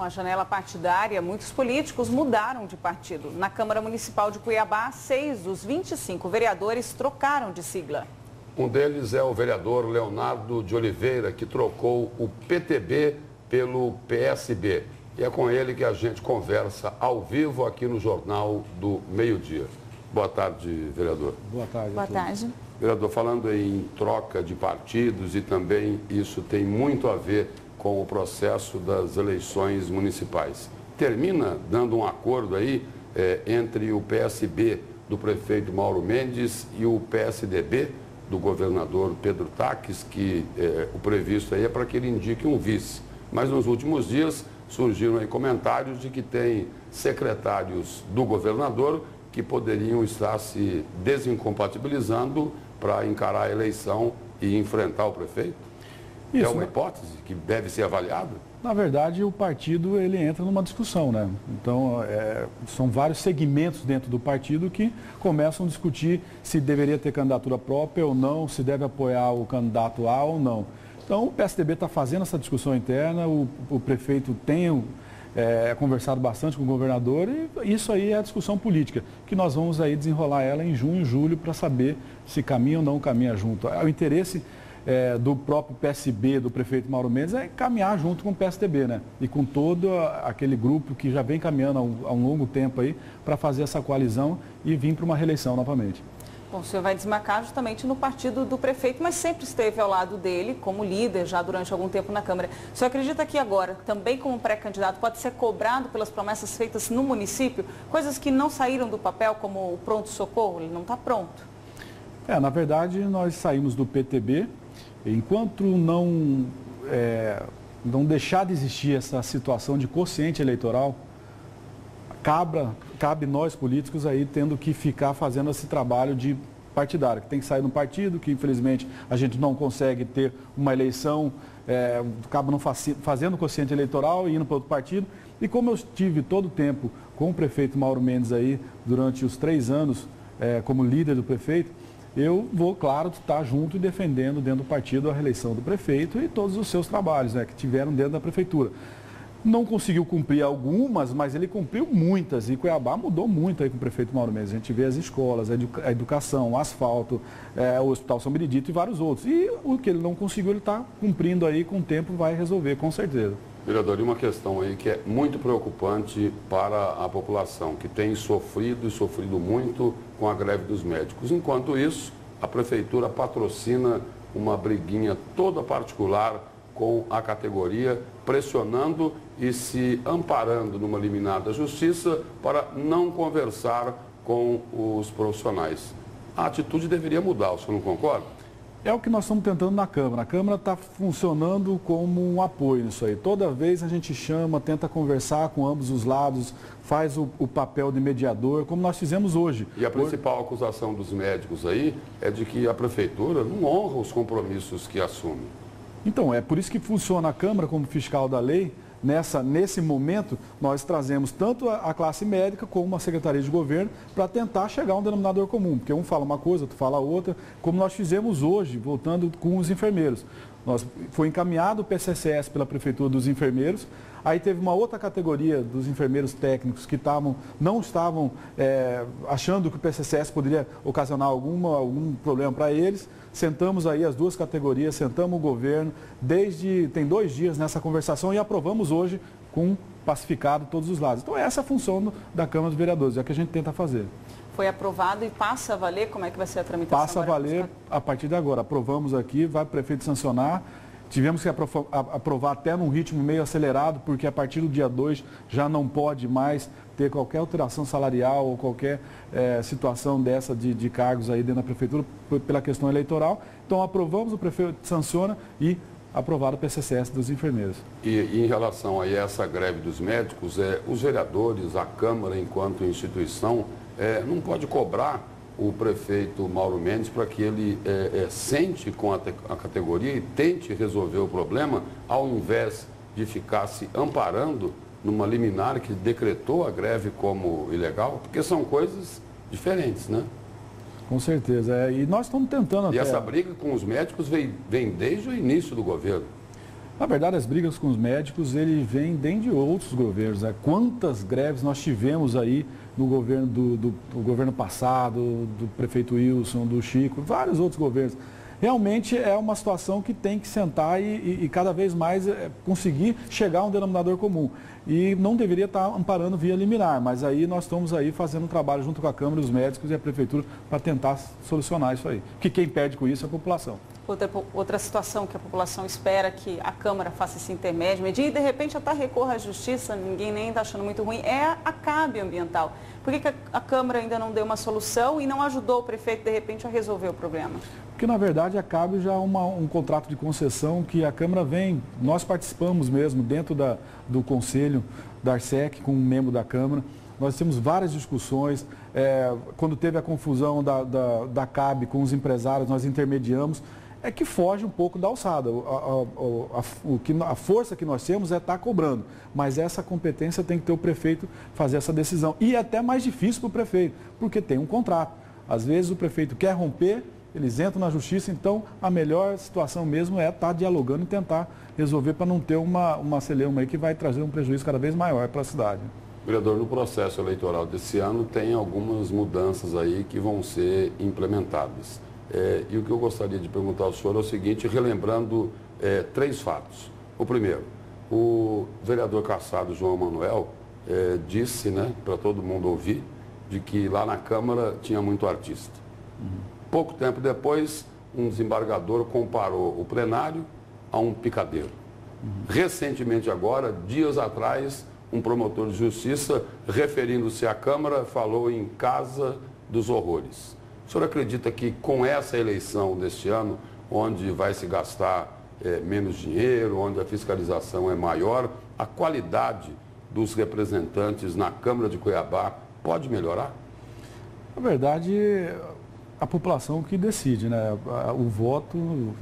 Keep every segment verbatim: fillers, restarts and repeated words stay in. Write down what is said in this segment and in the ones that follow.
com a janela partidária, muitos políticos mudaram de partido. Na Câmara Municipal de Cuiabá, seis dos vinte e cinco vereadores trocaram de sigla. Um deles é o vereador Leonardo de Oliveira, que trocou o P T B pelo P S B. E é com ele que a gente conversa ao vivo aqui no Jornal do Meio-Dia. Boa tarde, vereador. Boa tarde. Boa tarde. Vereador, falando em troca de partidos, e também isso tem muito a ver com o processo das eleições municipais. Termina dando um acordo aí é, entre o P S B do prefeito Mauro Mendes e o P S D B do governador Pedro Taques, que é, o previsto aí é para que ele indique um vice. Mas nos últimos dias surgiram aí comentários de que tem secretários do governador que poderiam estar se desincompatibilizando para encarar a eleição e enfrentar o prefeito. Isso, é uma né? hipótese que deve ser avaliada? Na verdade, o partido ele entra numa discussão, né? Então, é, são vários segmentos dentro do partido que começam a discutir se deveria ter candidatura própria ou não, se deve apoiar o candidato A ou não. Então, o P S D B está fazendo essa discussão interna, o, o prefeito tem é, conversado bastante com o governador e isso aí é a discussão política, que nós vamos aí desenrolar ela em junho, julho, para saber se caminha ou não caminha junto. O interesse É, do próprio P S B, do prefeito Mauro Mendes, é caminhar junto com o P S D B, né? E com todo aquele grupo que já vem caminhando há um, há um longo tempo aí para fazer essa coalizão e vir para uma reeleição novamente. Bom, o senhor vai desmarcar justamente no partido do prefeito, mas sempre esteve ao lado dele como líder já durante algum tempo na Câmara. O senhor acredita que agora, também como pré-candidato, pode ser cobrado pelas promessas feitas no município, coisas que não saíram do papel, como o pronto-socorro? Ele não está pronto. É, na verdade, nós saímos do P T B. Enquanto não, é, não deixar de existir essa situação de quociente eleitoral, cabra, cabe nós políticos aí tendo que ficar fazendo esse trabalho de partidário, que tem que sair no partido, que infelizmente a gente não consegue ter uma eleição, é, acaba não faz, fazendo quociente eleitoral e indo para outro partido. E como eu tive todo o tempo com o prefeito Mauro Mendes aí, durante os três anos é, como líder do prefeito, eu vou, claro, estar junto e defendendo dentro do partido a reeleição do prefeito e todos os seus trabalhos, né, que tiveram dentro da prefeitura. Não conseguiu cumprir algumas, mas ele cumpriu muitas e Cuiabá mudou muito aí com o prefeito Mauro Mendes. A gente vê as escolas, a educação, o asfalto, é, o Hospital São Benedito e vários outros. E o que ele não conseguiu, ele está cumprindo aí, com o tempo vai resolver, com certeza. Vereador, e uma questão aí que é muito preocupante para a população, que tem sofrido e sofrido muito com a greve dos médicos. Enquanto isso, a prefeitura patrocina uma briguinha toda particular com a categoria, pressionando e se amparando numa liminar da justiça para não conversar com os profissionais. A atitude deveria mudar, o senhor não concorda? É o que nós estamos tentando na Câmara. A Câmara está funcionando como um apoio nisso aí. Toda vez a gente chama, tenta conversar com ambos os lados, faz o, o papel de mediador, como nós fizemos hoje. E a principal acusação dos médicos aí é de que a Prefeitura não honra os compromissos que assume. Então, é por isso que funciona a Câmara como fiscal da lei. Nessa, nesse momento, nós trazemos tanto a, a classe médica como a Secretaria de Governo para tentar chegar a um denominador comum, porque um fala uma coisa, outro fala outra, como nós fizemos hoje, voltando com os enfermeiros. Nós, foi encaminhado o P C C S pela Prefeitura dos Enfermeiros, aí teve uma outra categoria dos enfermeiros técnicos que tavam, não estavam é, achando que o P C C S poderia ocasionar alguma, algum problema para eles. Sentamos aí as duas categorias, sentamos o governo, desde, tem dois dias nessa conversação e aprovamos hoje com pacificado todos os lados. Então essa é a função da Câmara dos Vereadores, é o que a gente tenta fazer. Foi aprovado e passa a valer? Como é que vai ser a tramitação? Passa a valer a partir de agora. Aprovamos aqui, vai o prefeito sancionar. Tivemos que aprovar até num ritmo meio acelerado, porque a partir do dia dois já não pode mais ter qualquer alteração salarial ou qualquer é, situação dessa de, de cargos aí dentro da Prefeitura pela questão eleitoral. Então aprovamos, o prefeito sanciona e aprovado o P C C S dos enfermeiros. E, e em relação a essa greve dos médicos, é, os vereadores, a Câmara enquanto instituição, é, não pode cobrar o prefeito Mauro Mendes para que ele é, é, sente com a, te, a categoria e tente resolver o problema, ao invés de ficar se amparando numa liminar que decretou a greve como ilegal, porque são coisas diferentes, né? Com certeza. É, e nós estamos tentando... E até... essa briga com os médicos vem, vem desde o início do governo. Na verdade, as brigas com os médicos, ele vem desde outros governos, né? Quantas greves nós tivemos aí no governo do, do, do governo passado, do prefeito Wilson, do Chico, vários outros governos. Realmente é uma situação que tem que sentar e, e, e cada vez mais é, conseguir chegar a um denominador comum. E não deveria estar amparando via liminar, mas aí nós estamos aí fazendo um trabalho junto com a Câmara, os médicos e a Prefeitura para tentar solucionar isso aí. Porque quem perde com isso é a população. Outra, outra situação que a população espera que a Câmara faça esse intermédio, medir e de repente até recorra à Justiça, ninguém nem está achando muito ruim, é a C A B ambiental. Por que, que a, a Câmara ainda não deu uma solução e não ajudou o prefeito de repente a resolver o problema? Porque na verdade a C A B já é uma, um contrato de concessão que a Câmara vem, nós participamos mesmo dentro da, do Conselho da Arsec com um membro da Câmara. Nós temos várias discussões, é, quando teve a confusão da, da, da C A B com os empresários, nós intermediamos. É que foge um pouco da alçada. A, a, a, o que, a força que nós temos é estar cobrando, mas essa competência tem que ter o prefeito fazer essa decisão. E é até mais difícil para o prefeito, porque tem um contrato. Às vezes o prefeito quer romper, eles entram na justiça, então a melhor situação mesmo é estar dialogando e tentar resolver para não ter uma, uma celeuma aí que vai trazer um prejuízo cada vez maior para a cidade. Vereador, no processo eleitoral desse ano tem algumas mudanças aí que vão ser implementadas. É, e o que eu gostaria de perguntar ao senhor é o seguinte, relembrando é, três fatos. O primeiro, o vereador cassado João Manuel é, disse, né, para todo mundo ouvir, de que lá na Câmara tinha muito artista. Uhum. Pouco tempo depois, um desembargador comparou o plenário a um picadeiro. Uhum. Recentemente agora, dias atrás, um promotor de justiça, referindo-se à Câmara, falou em Casa dos Horrores. O senhor acredita que com essa eleição deste ano, onde vai se gastar é, menos dinheiro, onde a fiscalização é maior, a qualidade dos representantes na Câmara de Cuiabá pode melhorar? Na verdade, a população que decide, né? O voto,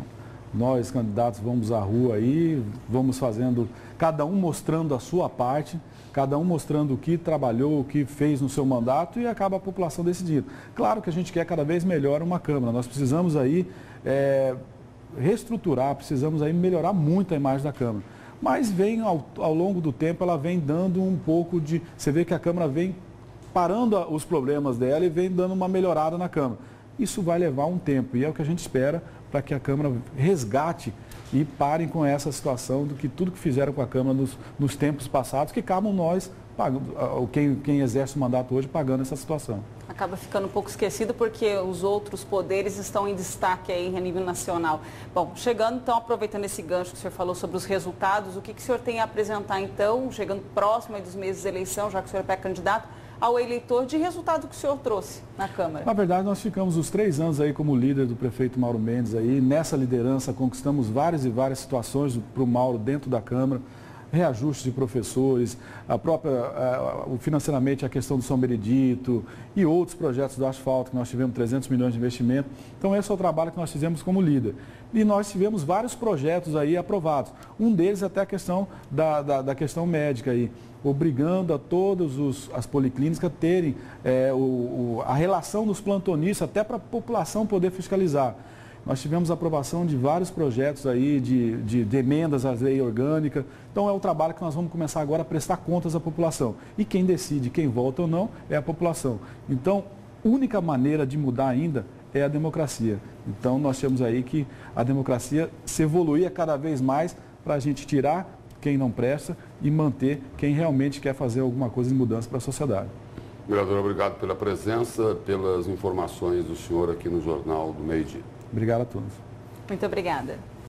nós candidatos vamos à rua aí, vamos fazendo, cada um mostrando a sua parte, cada um mostrando o que trabalhou, o que fez no seu mandato e acaba a população decidindo. Claro que a gente quer cada vez melhor uma Câmara, nós precisamos aí é, reestruturar, precisamos aí melhorar muito a imagem da Câmara. Mas vem ao, ao longo do tempo, ela vem dando um pouco de... Você vê que a Câmara vem parando os problemas dela e vem dando uma melhorada na Câmara. Isso vai levar um tempo e é o que a gente espera para que a Câmara resgate e parem com essa situação do que tudo que fizeram com a Câmara nos, nos tempos passados, que cabam nós, pagando, quem, quem exerce o mandato hoje, pagando essa situação. Acaba ficando um pouco esquecido porque os outros poderes estão em destaque aí a nível nacional. Bom, chegando então, aproveitando esse gancho que o senhor falou sobre os resultados, o que, que o senhor tem a apresentar então, chegando próximo aí dos meses de eleição, já que o senhor é pré-candidato, ao eleitor de resultado que o senhor trouxe na Câmara? Na verdade, nós ficamos os três anos aí como líder do prefeito Mauro Mendes aí, nessa liderança conquistamos várias e várias situações para o Mauro dentro da Câmara, reajustes de professores, a própria, a, o financeiramente a questão do São Benedito e outros projetos do asfalto, que nós tivemos trezentos milhões de investimento. Então esse é o trabalho que nós fizemos como líder. E nós tivemos vários projetos aí aprovados. Um deles até a questão da, da, da questão médica aí, obrigando a todas os, as policlínicas a terem é, o, o, a relação dos plantonistas, até para a população poder fiscalizar. Nós tivemos a aprovação de vários projetos aí, de, de, de emendas à lei orgânica. Então é o trabalho que nós vamos começar agora a prestar contas à população. E quem decide quem volta ou não é a população. Então, única maneira de mudar ainda é a democracia. Então nós temos aí que a democracia se evoluir cada vez mais para a gente tirar quem não presta e manter quem realmente quer fazer alguma coisa de mudança para a sociedade. Vereador, obrigado pela presença, pelas informações do senhor aqui no Jornal do Meio Dia. Obrigado a todos. Muito obrigada.